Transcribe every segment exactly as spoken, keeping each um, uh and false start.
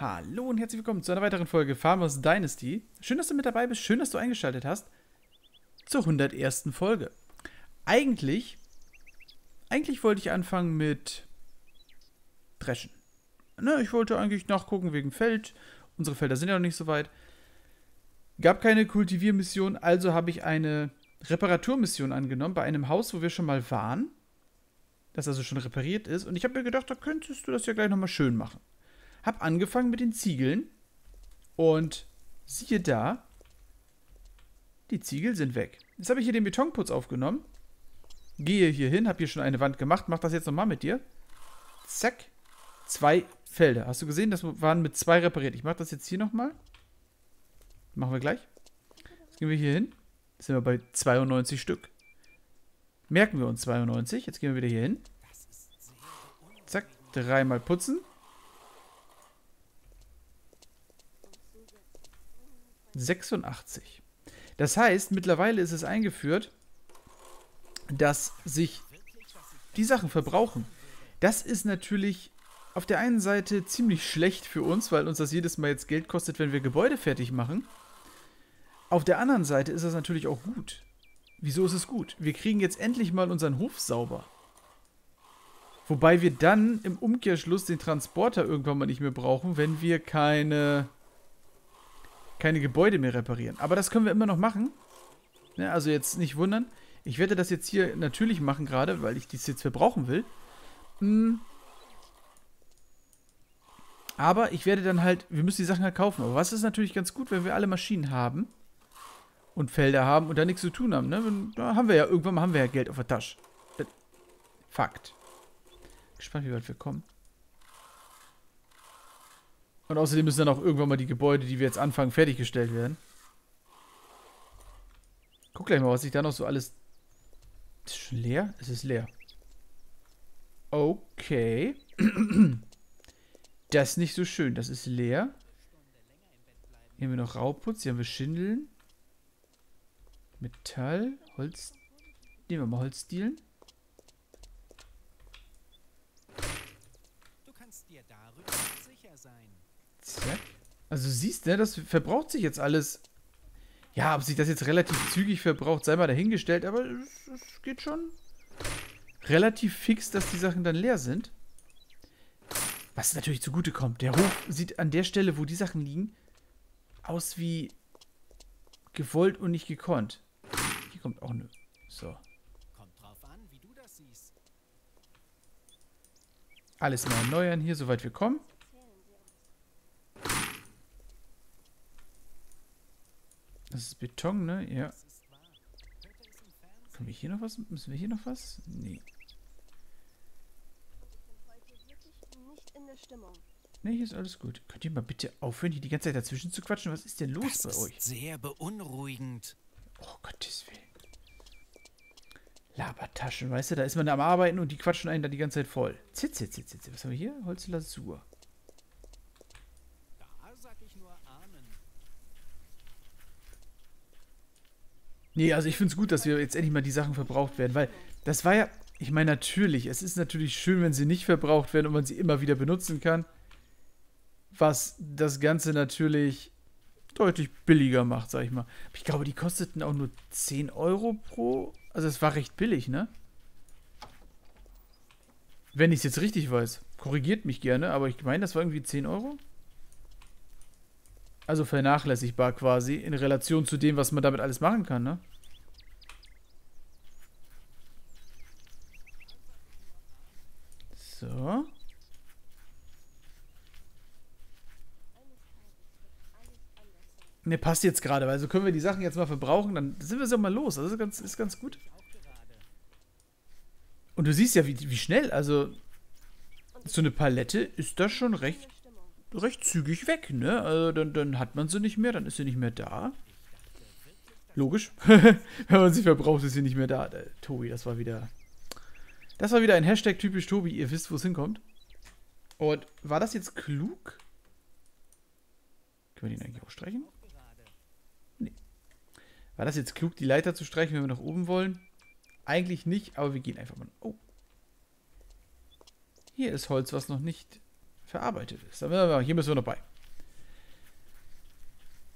Hallo und herzlich willkommen zu einer weiteren Folge Farmers Dynasty. Schön, dass du mit dabei bist, schön, dass du eingeschaltet hast zur hundertersten Folge. Eigentlich, eigentlich wollte ich anfangen mit Dreschen. Ne, ich wollte eigentlich nachgucken wegen Feld. Unsere Felder sind ja noch nicht so weit. Gab keine Kultiviermission, also habe ich eine Reparaturmission angenommen bei einem Haus, wo wir schon mal waren. Das also schon repariert ist. Und ich habe mir gedacht, da könntest du das ja gleich nochmal schön machen. Hab angefangen mit den Ziegeln. Und siehe da, die Ziegel sind weg. Jetzt habe ich hier den Betonputz aufgenommen. Gehe hier hin, habe hier schon eine Wand gemacht. Mach das jetzt nochmal mit dir. Zack. Zwei Felder. Hast du gesehen, das waren mit zwei repariert. Ich mache das jetzt hier nochmal. Machen wir gleich. Jetzt gehen wir hier hin. Jetzt sind wir bei zweiundneunzig Stück. Merken wir uns zweiundneunzig. Jetzt gehen wir wieder hier hin. Zack. Dreimal putzen. sechsundachtzig. Das heißt, mittlerweile ist es eingeführt, dass sich die Sachen verbrauchen. Das ist natürlich auf der einen Seite ziemlich schlecht für uns, weil uns das jedes Mal jetzt Geld kostet, wenn wir Gebäude fertig machen. Auf der anderen Seite ist das natürlich auch gut. Wieso ist es gut? Wir kriegen jetzt endlich mal unseren Hof sauber. Wobei wir dann im Umkehrschluss den Transporter irgendwann mal nicht mehr brauchen, wenn wir keine, keine Gebäude mehr reparieren. Aber das können wir immer noch machen. Ja, also jetzt nicht wundern. Ich werde das jetzt hier natürlich machen gerade, weil ich dies jetzt verbrauchen will. Hm. Aber ich werde dann halt, wir müssen die Sachen halt kaufen. Aber was ist natürlich ganz gut, wenn wir alle Maschinen haben und Felder haben und da nichts zu tun haben. Ne? Da haben wir ja, irgendwann mal haben wir ja Geld auf der Tasche. Fakt. Gespannt, wie weit wir kommen. Und außerdem müssen dann auch irgendwann mal die Gebäude, die wir jetzt anfangen, fertiggestellt werden. Guck gleich mal, was ich da noch so alles... Ist schon leer? Es ist leer. Okay. Das ist nicht so schön. Das ist leer. Hier haben wir noch Rauputz. Hier haben wir Schindeln. Metall. Holz. Nehmen wir mal Holzdielen. Du kannst dir darüber sicher sein. Zack. Also du siehst, ne, das verbraucht sich jetzt alles. Ja, ob sich das jetzt relativ zügig verbraucht, sei mal dahingestellt, aber es, es geht schon relativ fix, dass die Sachen dann leer sind. Was natürlich zugute kommt. Der Hof sieht an der Stelle, wo die Sachen liegen, aus wie gewollt und nicht gekonnt. Hier kommt auch eine. So. Kommt drauf an, wie du das siehst. Alles mal erneuern hier, soweit wir kommen. Das ist Beton, ne? Ja. Das ist wahr. Könnte es im Fernsehen Können wir hier noch was? Müssen wir hier noch was? Nee. Nicht in der Stimmung. Ne, hier ist alles gut. Könnt ihr mal bitte aufhören, hier die ganze Zeit dazwischen zu quatschen? Was ist denn los Das bei ist euch? sehr beunruhigend. Oh, Gottes Willen. Labertaschen, weißt du, da ist man am Arbeiten und die quatschen einen da die ganze Zeit voll. Zitz, zitz, zitz, zitz. Was haben wir hier? Holzlasur. Da sag ich nur Amen. Nee, also ich finde es gut, dass wir jetzt endlich mal die Sachen verbraucht werden, weil das war ja, ich meine natürlich, es ist natürlich schön, wenn sie nicht verbraucht werden und man sie immer wieder benutzen kann, was das Ganze natürlich deutlich billiger macht, sag ich mal. Aber ich glaube, die kosteten auch nur zehn Euro pro, also es war recht billig, ne? Wenn ich es jetzt richtig weiß, korrigiert mich gerne, aber ich meine, das war irgendwie zehn Euro. Also vernachlässigbar quasi in Relation zu dem, was man damit alles machen kann, ne? So. Ne, passt jetzt gerade, weil so können wir die Sachen jetzt mal verbrauchen, dann sind wir so mal los. Das ist ganz, ist ganz gut. Auch gerade. Und du siehst ja, wie, wie schnell, also so eine Palette ist da schon recht, recht zügig weg, ne? Also dann, dann hat man sie nicht mehr, dann ist sie nicht mehr da. Logisch. Wenn man sie verbraucht, ist sie nicht mehr da. Äh, Tobi, das war wieder... Das war wieder ein Hashtag typisch Tobi. Ihr wisst, wo es hinkommt. Und war das jetzt klug? Können wir den eigentlich auch streichen? Auch gerade. Nee. War das jetzt klug, die Leiter zu streichen, wenn wir nach oben wollen? Eigentlich nicht, aber wir gehen einfach mal... Oh. Hier ist Holz, was noch nicht verarbeitet ist. Aber hier müssen wir noch bei.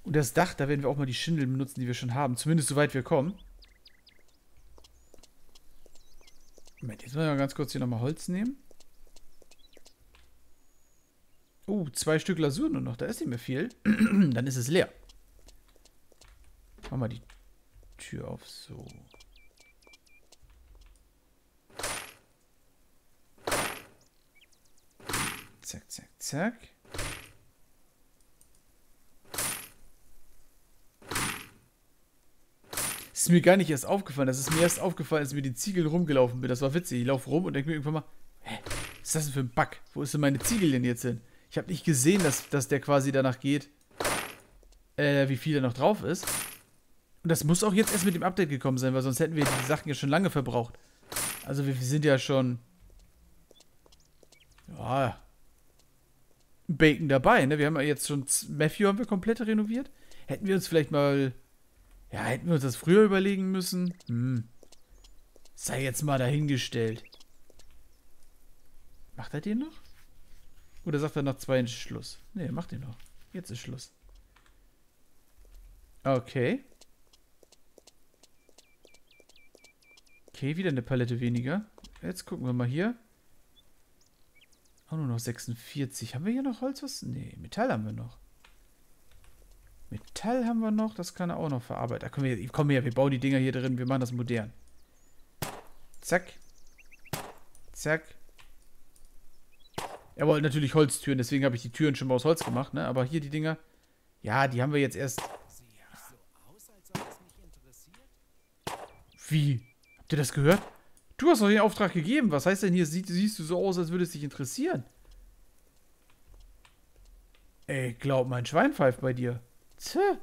Und das Dach, da werden wir auch mal die Schindeln benutzen, die wir schon haben. Zumindest soweit wir kommen. Moment, jetzt müssen wir mal ganz kurz hier nochmal Holz nehmen. Oh, zwei Stück Lasur nur noch. Da ist nicht mehr viel. Dann ist es leer. Machen wir die Tür auf. So. Zack, zack, zack. Das ist mir gar nicht erst aufgefallen. Das ist mir erst aufgefallen, als ich mit den Ziegeln rumgelaufen bin. Das war witzig. Ich laufe rum und denke mir irgendwann mal, hä, was ist das denn für ein Bug? Wo ist denn meine Ziegel denn jetzt hin? Ich habe nicht gesehen, dass, dass der quasi danach geht, äh, wie viel da noch drauf ist. Und das muss auch jetzt erst mit dem Update gekommen sein, weil sonst hätten wir die Sachen ja schon lange verbraucht. Also wir, wir sind ja schon, ja, Bacon dabei, ne? Wir haben ja jetzt schon, Matthew haben wir komplett renoviert. Hätten wir uns vielleicht mal, ja, hätten wir uns das früher überlegen müssen. Hm. Sei jetzt mal dahingestellt. Macht er den noch? Oder sagt er nach zwei ist Schluss? Ne, macht den noch. Jetzt ist Schluss. Okay. Okay, wieder eine Palette weniger. Jetzt gucken wir mal hier. Auch nur noch sechsundvierzig. Haben wir hier noch Holz? Was? Ne, Metall haben wir noch. Metall haben wir noch. Das kann er auch noch verarbeiten. Da können wir, komm her, wir bauen die Dinger hier drin. Wir machen das modern. Zack. Zack. Er wollte natürlich Holztüren, deswegen habe ich die Türen schon mal aus Holz gemacht, ne? Aber hier die Dinger, ja, die haben wir jetzt erst... Sieht so aus, als ob es mich interessiert. Wie? Habt ihr das gehört? Du hast doch den Auftrag gegeben. Was heißt denn hier, sie, siehst du so aus, als würde es dich interessieren? Ey, glaub, mein Schwein pfeift bei dir. Tja.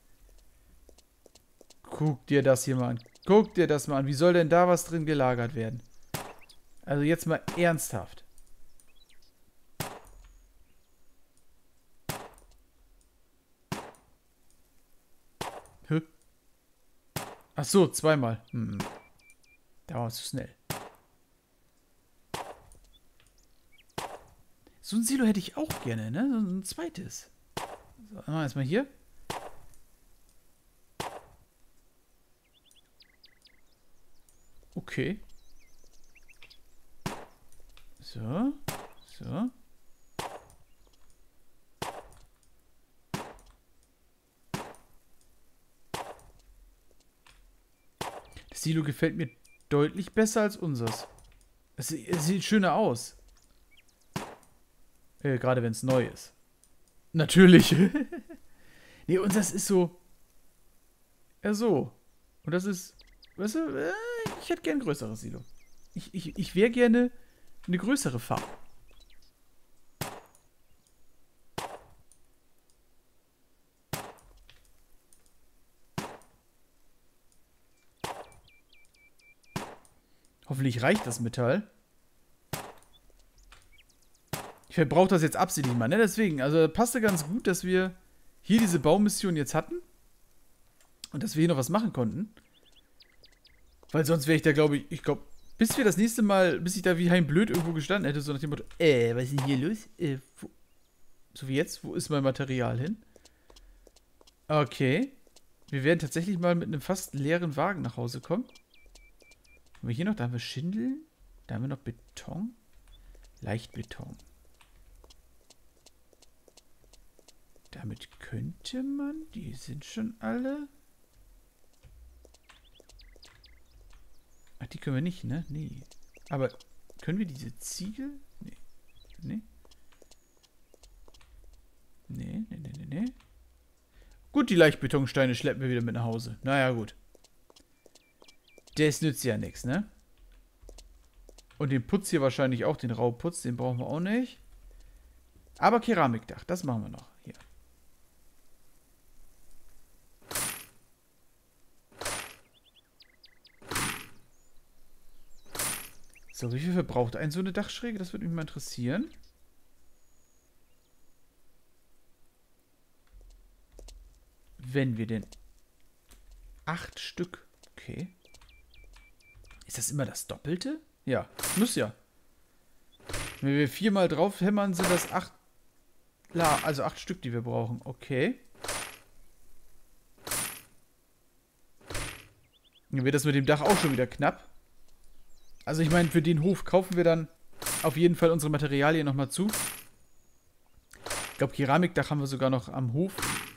Guck dir das hier mal an. Guck dir das mal an. Wie soll denn da was drin gelagert werden? Also jetzt mal ernsthaft. Hä? Ach so, zweimal. Hm. Da war es zu schnell. So ein Silo hätte ich auch gerne, ne? So ein zweites. So, machen wir erstmal hier. Okay. So. So. Das Silo gefällt mir deutlich besser als unseres. Es, es sieht schöner aus. Äh, gerade wenn es neu ist. Natürlich. Nee, und das ist so. Ja, so. Und das ist. Weißt du, äh, ich hätte gern ein größeres Silo. Ich, ich, ich wäre gerne eine größere Farm. Hoffentlich reicht das Metall. Ich verbrauche das jetzt absichtlich mal, ne? Deswegen, also passte ganz gut, dass wir hier diese Baumission jetzt hatten. Und dass wir hier noch was machen konnten. Weil sonst wäre ich da, glaube ich, ich glaube, bis wir das nächste Mal, bis ich da wie Hein Blöd irgendwo gestanden hätte, so nach dem Motto, äh, was ist denn hier los? Äh, wo, so wie jetzt, wo ist mein Material hin? Okay. Wir werden tatsächlich mal mit einem fast leeren Wagen nach Hause kommen. Haben wir hier noch, da haben wir Schindeln. Da haben wir noch Beton. Leichtbeton. Damit könnte man, die sind schon alle. Ach, die können wir nicht, ne? Nee. Aber können wir diese Ziegel? Nee. Nee. Nee, nee, nee, nee, nee. Gut, die Leichtbetonsteine schleppen wir wieder mit nach Hause. Naja, gut. Das nützt ja nichts, ne? Und den Putz hier wahrscheinlich auch, den Rauputz, den brauchen wir auch nicht. Aber Keramikdach, das machen wir noch. Hier. So, wie viel verbraucht ein so eine Dachschräge? Das würde mich mal interessieren. Wenn wir denn... Acht Stück. Okay. Ist das immer das Doppelte? Ja, muss ja. Wenn wir viermal drauf hämmern, sind das acht... La, also acht Stück, die wir brauchen. Okay. Dann wird das mit dem Dach auch schon wieder knapp. Also ich meine, für den Hof kaufen wir dann auf jeden Fall unsere Materialien nochmal zu. Ich glaube, Keramikdach haben wir sogar noch am Hof.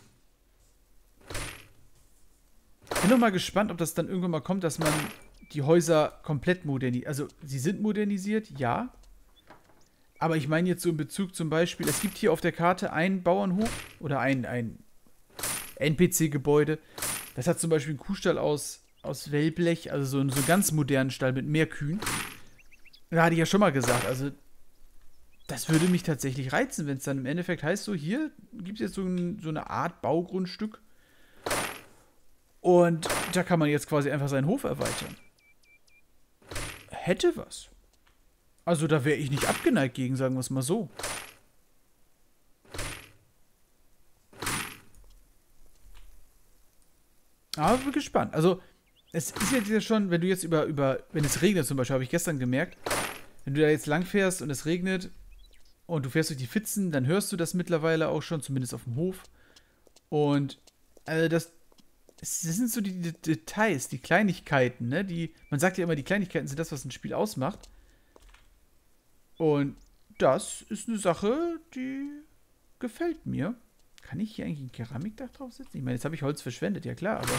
Bin noch mal gespannt, ob das dann irgendwann mal kommt, dass man die Häuser komplett modernisiert. Also, sie sind modernisiert, ja. Aber ich meine jetzt so in Bezug zum Beispiel, es gibt hier auf der Karte einen Bauernhof oder ein, ein N P C-Gebäude. Das hat zum Beispiel einen Kuhstall aus, aus Wellblech, also so einen, so einen ganz modernen Stall mit mehr Kühen. Da hatte ich ja schon mal gesagt, also das würde mich tatsächlich reizen, wenn es dann im Endeffekt heißt, so hier gibt es jetzt so, ein, so eine Art Baugrundstück. Und da kann man jetzt quasi einfach seinen Hof erweitern. Hätte was. Also da wäre ich nicht abgeneigt gegen, sagen wir es mal so. Aber bin gespannt. Also, es ist jetzt ja schon, wenn du jetzt über, über, wenn es regnet zum Beispiel, habe ich gestern gemerkt, wenn du da jetzt lang fährst und es regnet und du fährst durch die Pfützen, dann hörst du das mittlerweile auch schon, zumindest auf dem Hof. Und, also das, das sind so die, die Details, die Kleinigkeiten, ne? Die, man sagt ja immer, die Kleinigkeiten sind das, was ein Spiel ausmacht. Und das ist eine Sache, die gefällt mir. Kann ich hier eigentlich ein Keramikdach draufsetzen? Ich meine, jetzt habe ich Holz verschwendet, ja klar, aber...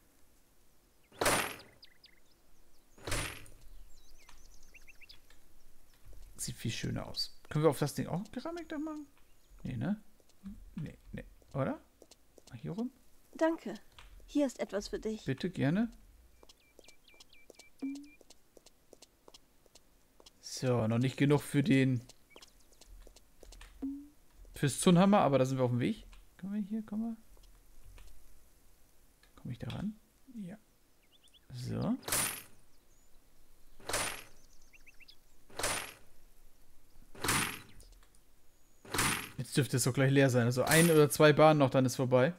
Sieht viel schöner aus. Können wir auf das Ding auch ein Keramikdach machen? Nee, ne? Nee, nee. Oder? Mal hier rum? Danke. Hier ist etwas für dich. Bitte, gerne. So, noch nicht genug für den... Fürs Zunhammer, aber da sind wir auf dem Weg. Kommen wir hier, kommen wir. Komme ich da ran? Ja. So. Jetzt dürfte es doch gleich leer sein. Also ein oder zwei Bahnen noch, dann ist vorbei.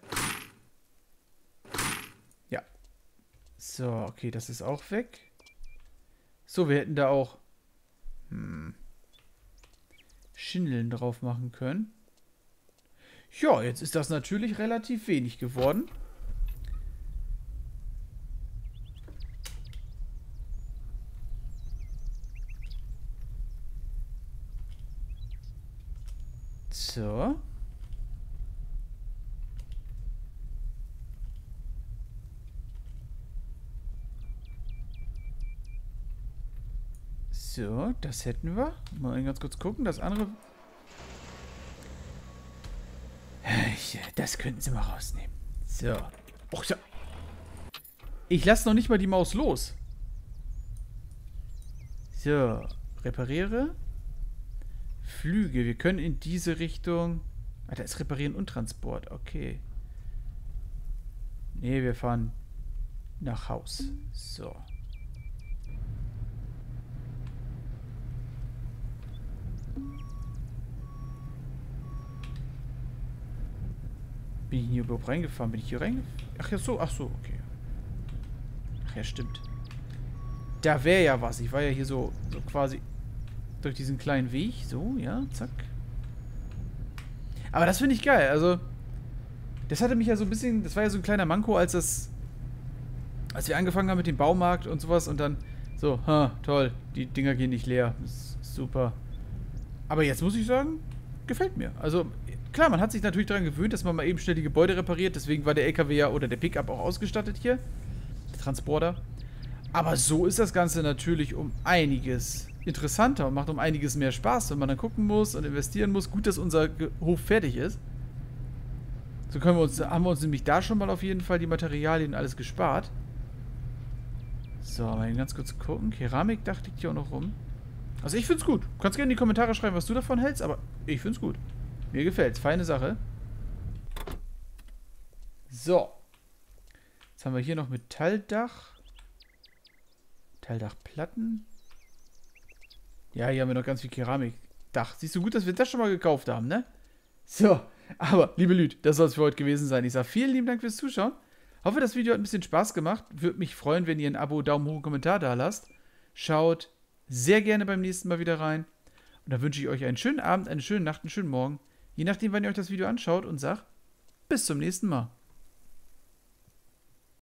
Ja. So, okay, das ist auch weg. So, wir hätten da auch hm, Schindeln drauf machen können. Ja, jetzt ist das natürlich relativ wenig geworden. So. So, das hätten wir. Mal ganz kurz gucken. Das andere... Das könnten sie mal rausnehmen. So. Och, so. Ich lasse noch nicht mal die Maus los. So. Repariere. Flüge. Wir können in diese Richtung... Ah, da ist Reparieren und Transport. Okay. Nee, wir fahren nach Haus. So. Bin ich hier überhaupt reingefahren? Bin ich hier reingefahren? Ach ja, so. Ach so, okay. Ach ja, stimmt. Da wäre ja was. Ich war ja hier so, so quasi durch diesen kleinen Weg. So, ja, zack. Aber das finde ich geil. Also, das hatte mich ja so ein bisschen... Das war ja so ein kleiner Manko, als das... Als wir angefangen haben mit dem Baumarkt und sowas und dann so, ha, toll, die Dinger gehen nicht leer. Das ist super. Aber jetzt muss ich sagen, gefällt mir. Also... Klar, man hat sich natürlich daran gewöhnt, dass man mal eben schnell die Gebäude repariert. Deswegen war der L K W ja oder der Pickup auch ausgestattet hier. Der Transporter. Aber so ist das Ganze natürlich um einiges interessanter und macht um einiges mehr Spaß, wenn man dann gucken muss und investieren muss. Gut, dass unser Hof fertig ist. So können wir uns, haben wir uns nämlich da schon mal auf jeden Fall die Materialien und alles gespart. So, mal ganz kurz gucken. Keramikdach liegt hier auch noch rum. Also ich find's gut. Du kannst gerne in die Kommentare schreiben, was du davon hältst, aber ich find's gut. Mir gefällt's. Feine Sache. So. Jetzt haben wir hier noch Metalldach. Metalldachplatten. Ja, hier haben wir noch ganz viel Keramikdach. Siehst du, gut, dass wir das schon mal gekauft haben, ne? So. Aber, liebe Lüd, das soll es für heute gewesen sein. Ich sage vielen lieben Dank fürs Zuschauen. Hoffe, das Video hat ein bisschen Spaß gemacht. Würde mich freuen, wenn ihr ein Abo, Daumen hoch und Kommentar da lasst. Schaut sehr gerne beim nächsten Mal wieder rein. Und dann wünsche ich euch einen schönen Abend, eine schöne Nacht, einen schönen Morgen. Je nachdem, wann ihr euch das Video anschaut und sagt, bis zum nächsten Mal.